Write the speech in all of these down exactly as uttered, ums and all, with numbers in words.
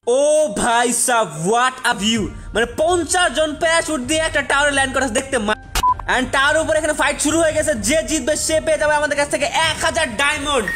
ও ভাই sub what a view, মানে পঞ্চাশ জন প্যারাশুট দিয়ে একটা টাওয়ারে ল্যান্ড করা দেখতে, এন্ড তার উপর এখানে ফাইট শুরু হয়ে গেছে। যে জিতবে সে পেয়ে যাবে আমাদের কাছ থেকে এক হাজার diamond.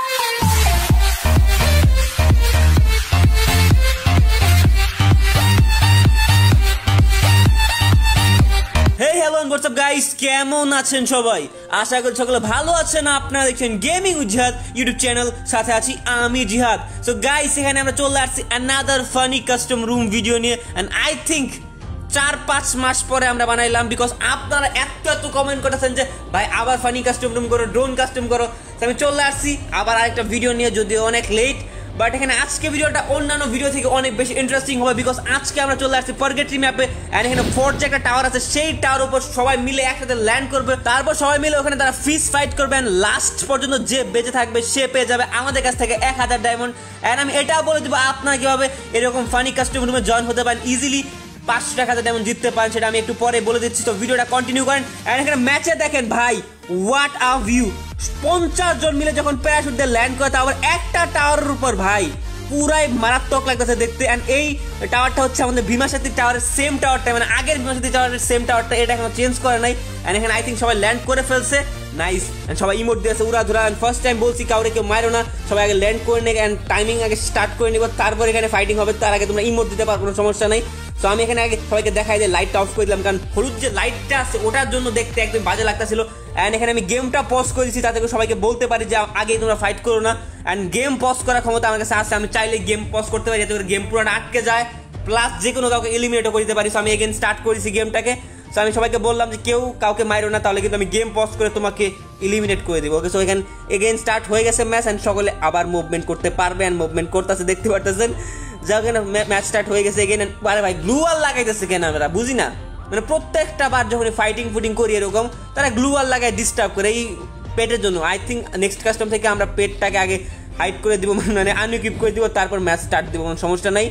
Hey hello what's up guys, কেমন আছেন সবাই? আশা করি সকলে ভালো আছেন। আপনারা দেখছেন gaming with Jihad YouTube channel, সাথে আছি আমি জিহাদ। সো গাইস, এখানে আমরা চলে আসছি another funny custom room video নিয়ে, এন্ড আই থিঙ্ক চার পাঁচ মাস পরে আমরা বানাইলাম, বিকজ আপনারা এত এত কমেন্ট করেছেন যে ভাই আবার ফানি কাস্টম রুম করো, ড্রোন কাস্টম করো। আমি চলে আসছি আবার আরেকটা ভিডিও নিয়ে, যদিও অনেক লেট, বাট এখানে আজকে ভিডিওটা অন্যান্য ভিডিও থেকে অনেক বেশি ইন্টারেস্টিং হবে, বিকজ আজকে আমরা চলে আসছি পরগেটরি ম্যাপে। এন্ড এখানে ফোর্ট যে একটা টাওয়ার আছে, সেই টাওয়ার উপর সবাই মিলে একসাথে ল্যান্ড করবে, তারপর সবাই মিলে ওখানে তারা ফিস ফাইট করবেন। লাস্ট পর্যন্ত যে বেঁচে থাকবে সে পেয়ে যাবে আমাদের কাছ থেকে এক হাজার ডায়মন্ড। এন্ড আমি এটাও বলে দেবো আপনারা কিভাবে এরকম ফানি কাস্টম রুমে জয়েন হতে পারেন, ইজিলি পাঁচশো টাকা যেমন জিততে পারেন, সেটা আমি একটু পরে বলে দিচ্ছি। তো ভিডিওটা কন্টিনিউ করেন। এন্ড এখানে ম্যাচে দেখেন ভাই হোয়াট আ ভিউ, পঞ্চাশ জন মিলে যখন প্যারাশুট দিয়ে ল্যান্ড করে, তারপর একটা টাওয়ারের উপর ভাই পুরাই মারাত্মক লাগতেছে দেখতে। এন্ড এই টাওয়ারটা হচ্ছে আমাদের ভীমা সেতু টাওয়ারের সেম টাওয়ারটা, মানে আগের ভীমা সেতু টাওয়ারের সেম টাওয়ারটা, এটা এখনো চেঞ্জ করে নাই। এন্ড এখানে আই থিঙ্ক সবাই ল্যান্ড করে ফেলছে, নাইস। এন্ড সবাই ইমোট দিয়েছে উড়া ধুরা। এন্ড ফার্স্ট টাইম বলছি কাউরে কেউ মারো না, সবাই আগে ল্যান্ড করে নেবে এন্ড টাইমিং আগে স্টার্ট করে নিব, তারপর এখানে ফাইটিং হবে। তার আগে তোমরা ইমোট দিতে পারো, কোনো সমস্যা নাই। সো আমি এখানে আগে সবাইকে দেখাই দিয়ে লাইটটা অফ করে দিলাম, কারণ হলুদ যে লাইটটা আছে ওটার জন্য দেখতে একদম বাজে লাগতেছিল। অ্যান্ড এখানে আমি গেমটা পজ করে দিচ্ছি, তাতে সবাইকে বলতে পারি যে আগে তোমরা ফাইট করো না। অ্যান্ড গেম পজ করার ক্ষমতা আমার কাছে আছে, আমি চাইলে গেম পজ করতে পারি যাতে করে গেম পুরোটা আটকে যায়, প্লাস যে কোনো কাউকে এলিমিনেটও করতে পারি। সো আমি এগেন স্টার্ট করেছি গেমটাকে। সো আমি সবাইকে বললাম যে কেউ কাউকে মারো না, তাহলে কিন্তু আমি গেম পজ করে তোমাকে এলিমিনেট করে দিব। ওকে, সো এখানে এগেন স্টার্ট হয়ে গেছে ম্যাচ, অ্যান্ড সকলে আবার মুভমেন্ট করতে পারবে। অ্যান্ড মুভমেন্ট করতেছে, দেখতে পারতেছেন। যাও কেন ম্যাচ স্টার্ট হয়ে গেছে এগেন। আরে ভাই গ্লু ওয়াল লাগাইতেছে কেন, আমরা বুঝি না। মানে প্রত্যেকটা বার যখন ফাইটিং ফুটিং করি এরকম, তারা গ্লু ওয়াল লাগায় ডিস্টার্ব করে এই পেটের জন্য। আই থিঙ্ক নেক্সট কাস্টম থেকে আমরা পেটটাকে আগে হাইড করে দিব, মানে আনইকুইপ করে দিব, তারপর ম্যাচ স্টার্ট দিব, কোনো সমস্যা নাই।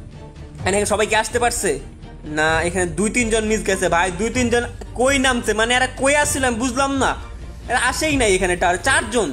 এখানে সবাই কি আসতে পারছে না? এখানে দুই তিনজন মিস গেছে ভাই, দুই তিনজন কই নামছে, মানে এরা কই আসছিলাম বুঝলাম না, এরা আসেই নাই এখানে। চারজন,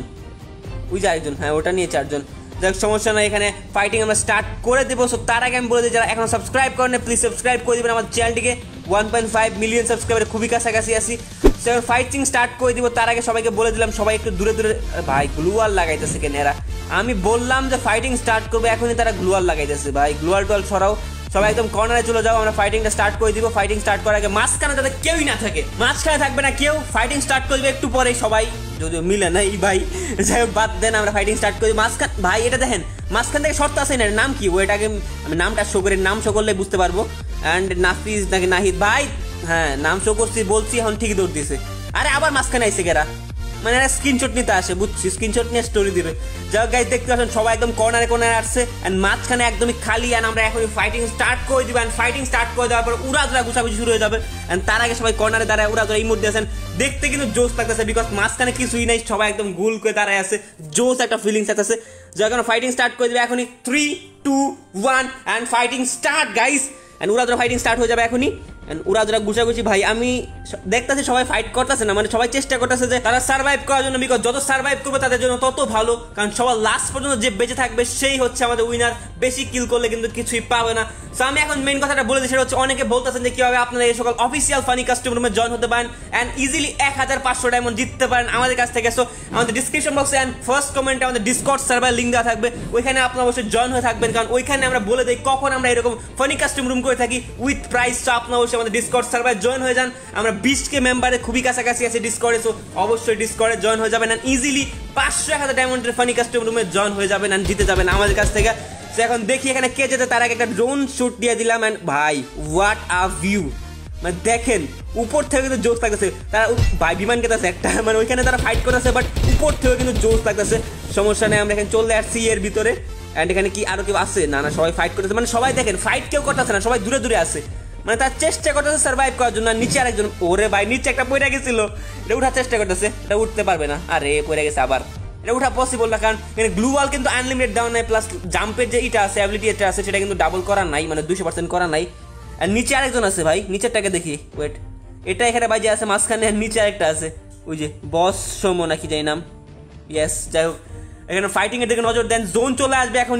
ওই যে আরেকজন, হ্যাঁ ওটা নিয়ে চারজন, যাক সমস্যা নাই। এখানে ফাইটিং আমরা স্টার্ট করে দেবো। সো তার আগে আমি বলে দিই, যারা এখন সাবস্ক্রাইব করেন প্লিজ সাবস্ক্রাইব করে দেবেন আমার চ্যানেলটিকে। One point five million subscriber, খুবই কাছাকাছি আসি। সেখানে ফাইটিং স্টার্ট করে দিব, তার আগে সবাইকে বলে দিলাম সবাই একটু দূরে দূরে। ভাই গ্লুয়াল লাগাইতেছে কেন এরা? আমি বললাম যে ফাইটিং স্টার্ট করবে, এখনই তারা গ্লুয়াল লাগাইতেছে। ভাই গ্লুয়াল টুয়াল সরাও, সবাই একদম কর্নারে চলে যাও, আমরা ফাইটিংটা স্টার্ট করে দিব। ফাইটিং স্টার্ট করার আগে মাঝখানে যাতে কেউই না থাকে, মাঝখানে থাকবে না কেউ। ফাইটিং স্টার্ট করে দিবে একটু পরে সবাই, যদিও মিলে না এই ভাই, যাই হোক বাদ দেন, আমরা ফাইটিং স্টার্ট করি। মাঝখান ভাই এটা দেখেন, মাঝখান থেকে শর্ত আছে না, নাম কি ওইটাকে আমি নামটা শো করি, নাম শো করলে বুঝতে পারবো। অ্যান্ড নাফিজ নাকি নাহিদ ভাই, হ্যাঁ নাম শো করছি বলছি, এখন ঠিকই দৌড় দিয়েছে। আরে আবার মাঝখানে আইসে গেরা, মানে এরা স্ক্রিনশট নিতে আসে, বুঝছি স্ক্রিনশট নিয়ে স্টোরি দিবে। যাই হোক গাইস, দেখতে পাচ্ছেন সবাই একদম কর্নারে কর্নারে আসছে, অ্যান্ড মাঝখানে একদমই খালি। অ্যান্ড আমরা এখন ফাইটিং স্টার্ট করে দিব। অ্যান্ড ফাইটিং স্টার্ট করে দেওয়ার পর উড়াধুরা গুছাগুছি শুরু হয়ে যাবে। অ্যান্ড তার আগে সবাই কর্নারে দাঁড়ায় উড়াধুরা ইমোট দিয়েছেন, দেখতে কিন্তু জোস লাগতেছে, বিকজ মাঝখানে কিছুই নাই, সবাই একদম গোল করে দাঁড়ায় আছে, জোস একটা ফিলিংস আছে। যখন ফাইটিং স্টার্ট করে দেবে এখনই, three two one and fighting start guys. And উড়াধুরা ফাইটিং স্টার্ট হয়ে যাবে এখনই। উড়াধুরা গুছাগুছি ভাই, আমি দেখতেছি সবাই ফাইট করতেছে না, মানে সবাই চেষ্টা করতেছে যে তারা সার্ভাইভ করার জন্য, বিকজ যত সার্ভাইভ করবে তাদের জন্য তত ভালো, কারণ সবার লাস্ট পর্যন্ত যে বেঁচে থাকবে সেই হচ্ছে আমাদের উইনার। বেশি কিল করলে কিন্তু কিছুই পাবে না। সো আমি এখন মেইন কথাটা বলে দিই, সেটা হচ্ছে অনেকে বলতেছেন যে কিভাবে আপনারা এই সকল অফিসিয়াল ফানি কাস্টম রুমে জয়েন হতে পারেন অ্যান্ড ইজিলি এক হাজার পাঁচশো ডায়মন্ড জিততে পারেন আমাদের কাছ থেকে। সো আমাদের ডিসক্রিপশন বক্সে অ্যান্ড ফার্স্ট কমেন্টে আমাদের ডিসকর্ড সার্ভার লিঙ্ক দেওয়া থাকবে, ওইখানে আপনারা অবশ্যই জয়েন হয়ে থাকবেন, কারণ ওইখানে আমরা বলে দিই কখন আমরা এরকম ফানি কাস্টম রুম করে থাকি উইথ প্রাইস। সো আপনারা অবশ্যই আমাদের ডিসকর্ড সার্ভার জয়েন হয়ে যান। আমরা বিশ কে মেম্বারে খুবই কাছাকাছি আছে ডিসকর্ডে, সো অবশ্যই ডিসকর্ডে জয়েন হয়ে যাবেন অ্যান্ড ইজিলি পাঁচশো এক হাজার ডায়মন্ডের ফানি কাস্টম রুমে জয়েন হয়ে যাবেন অ্যান্ড জিতে যাবেন আমাদের কাছ থেকে। সো এখন দেখি এখানে কে যেতে, তার আগে একটা ড্রোন শুট দিয়ে দিলাম। অ্যান্ড ভাই হোয়াট আ ভিউ, মানে দেখেন উপর থেকে কিন্তু জোশ লাগতেছে। তারা ভাই বিমান কেটেছে একটা, মানে ওইখানে তারা ফাইট করতেছে, বাট উপর থেকে কিন্তু জোশ লাগতেছে। সমস্যা নেই, আমরা এখানে চলে আসছি এর ভিতরে। অ্যান্ড এখানে কি আরো কেউ আছে? না না, সবাই ফাইট করতেছে, মানে সবাই দেখেন ফাইট কেউ করতেছে না, সবাই দূরে দূরে আছে, মানে তার চেষ্টা করতেছে সার্ভাইভ করার জন্য। নিচে আরেকজন, ওরে ভাই নিচে একটা পড়ে গেছিল, এটা উঠার চেষ্টা করতেছে, এটা উঠতে পারবে না, আরে পড়ে গেছে আবার। এটা উঠা পসিবল না, কারণ এখানে গ্লু ওয়াল কিন্তু আনলিমিটেড দেওয়া নাই, প্লাস জাম্পের যে ইটা আছে অ্যাবিলিটি এটা আছে সেটা কিন্তু ডাবল করা নাই, মানে দুশো পার্সেন্ট করা নাই। আর নিচে আরেকজন আছে ভাই, নিচেরটাকে দেখি, ওয়েট, এটা এখানে বাজে আছে মাঝখানে, আর নিচে আরেকটা আছে, ওই যে বস সোমো নাকি যাই নাম, ইয়েস। যাই হোক এখানে ফাইটিং এর দিকে নজর দেন, জোন চলে আসবে এখনই,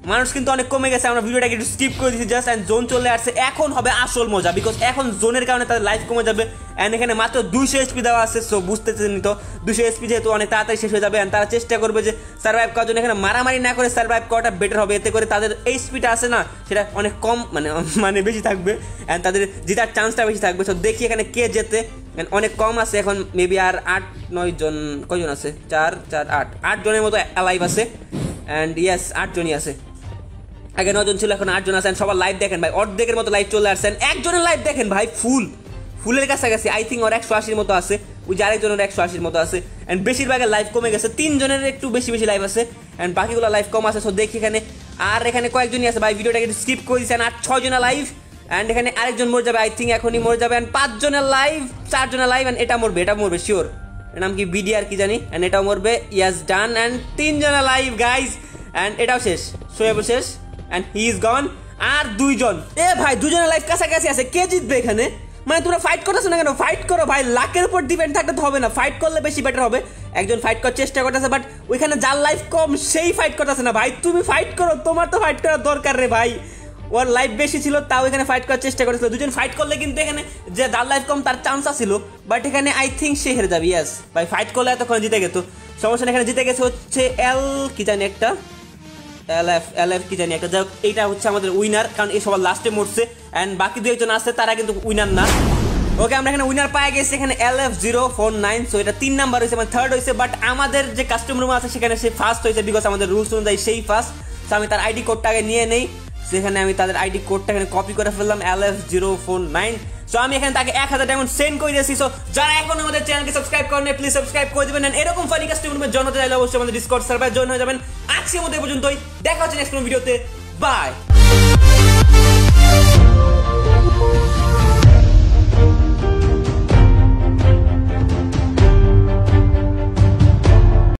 মানুষ কিন্তু অনেক কমে গেছে, আমরা ভিডিওটাকে একটু স্কিপ করে দিয়েছি জাস্ট, অ্যান্ড জোন চলে আসছে। এখন হবে আসল মজা, বিকজ এখন জোনের কারণে তাদের লাইফ কমে যাবে, অ্যান্ড এখানে মাত্র দুইশো এসপি দেওয়া আছে। সো বুঝতেছেন তো দুইশো এসপি যেহেতু অনেক তাড়াতাড়ি শেষ হয়ে যাবে, অ্যান্ড তারা চেষ্টা করবে যে সার্ভাইভ করার জন্য এখানে মারামারি না করে সার্ভাইভ করাটা বেটার হবে। এতে করে তাদের এইচপিটা আছে না সেটা অনেক কম মানে মানে বেশি থাকবে, অ্যান্ড তাদের জেতার চান্সটা বেশি থাকবে। সো দেখি এখানে কে জেতে, অনেক কম আছে এখন, মেবি আর আট নয় জন, কয়জন আছে, চার চার আট আট জনের মতো অ্যালাইভ আছে, অ্যান্ড ইয়েস আট জনই আছে। আগে নজন ছিল, এখন আটজন আছেন। সবার লাইভ দেখেন ভাই, অর্ধেকের মতো লাইভ চলে আসছেন। একজনের লাইভ দেখেন ভাই, ফুল ফুলের কাছাকাছি, আই থিঙ্ক ওর একশো আশির মতো আছে, ওই যে আরেকজনের একশো আশির মতো আছে, অ্যান্ড বেশিরভাগের লাইভ কমে গেছে, তিনজনের একটু বেশি বেশি লাইভ আছে, অ্যান্ড বাকিগুলো লাইভ কম আছে। সো দেখি এখানে আর এখানে কয়েকজনই আছে ভাই, ভিডিওটাকে একটু স্কিপ করে দিচ্ছেন। আর ছয় জনের লাইভ, অ্যান্ড এখানে আরেকজন মরে যাবে, আই থিঙ্ক এখনই মরে যাবে, অ্যান্ড পাঁচজনের লাইভ, চারজনের লাইভ, অ্যান্ড এটা মরবে, এটা মরবে শিওর, এর নাম কি বিডি আর কি জানি, অ্যান্ড এটাও মরবে, ইয়াস ডান, অ্যান্ড তিনজনের লাইভ গাইজ, অ্যান্ড এটাও শেষ, সোয়েব শেষ, অ্যান্ড হি ইজ গন। আর দুইজন, এ ভাই দুজনের লাইফ কাছাকাছি আছে, কে জিতবে এখানে? মানে তোমরা ফাইট করতেছো না কেন? ফাইট করো ভাই, লাকের উপর ডিপেন্ড থাকতে তো হবে না, ফাইট করলে বেশি বেটার হবে। একজন ফাইট করার চেষ্টা করতেছে, বাট ওইখানে যার লাইফ কম সেই ফাইট করতেছে না ভাই, তুমি ফাইট করো, তোমার তো ফাইট করার দরকার রে ভাই। ওর লাইফ বেশি ছিল তাও এখানে ফাইট করার চেষ্টা করেছিল, দুজন ফাইট করলে কিন্তু এখানে যে যার লাইফ কম তার চান্স ছিল, বাট এখানে আই থিঙ্ক সে হেরে যাবে। ইয়াস ভাই, ফাইট করলে এতক্ষণ জিতে গেত, সমস্যা এখানে জিতে গেছে হচ্ছে এল কি জানি একটা, এল এফ এল এফ কি জানি একটা, যাই হোক এইটা হচ্ছে আমাদের উইনার, কারণ এই সবার লাস্টে মরছে, অ্যান্ড বাকি দু একজন আসছে তারা কিন্তু উইনার না। ওকে, আমরা এখানে উইনার পাই গেছি, এখানে L F zero four nine. So এটা তিন নাম্বার হয়েছে, মানে থার্ড হয়েছে, বাট আমাদের যে কাস্টম রুম আছে সেখানে সে ফার্স্ট হয়েছে, বিকজ আমাদের রুলস অনুযায়ী সেই ফার্স্ট। সো আমি তার আইডি কোডটা আগে নিয়ে নেই, সেখানে আমি তাদের আইডি কোডটা এখানে কপি করে ফেললাম, L F zero four nine. So আমি এখানে তাকে এক হাজার ডায়মন্ড সেন্ড করে দিয়েছি। সো যারা এখন আমাদের চ্যানেলকে সাবস্ক্রাইব করেন প্লিজ সাবস্ক্রাইব করে দেবেন, এরকম ফানি কাস্টম রুমে জয়েন হতে চাইলে অবশ্যই আমাদের ডিসকর্ড সার্ভারে জয়েন হয়ে যাবেন। আজকের মতো এই পর্যন্তই, দেখা হচ্ছে নেক্সট কোনো ভিডিওতে, বাই।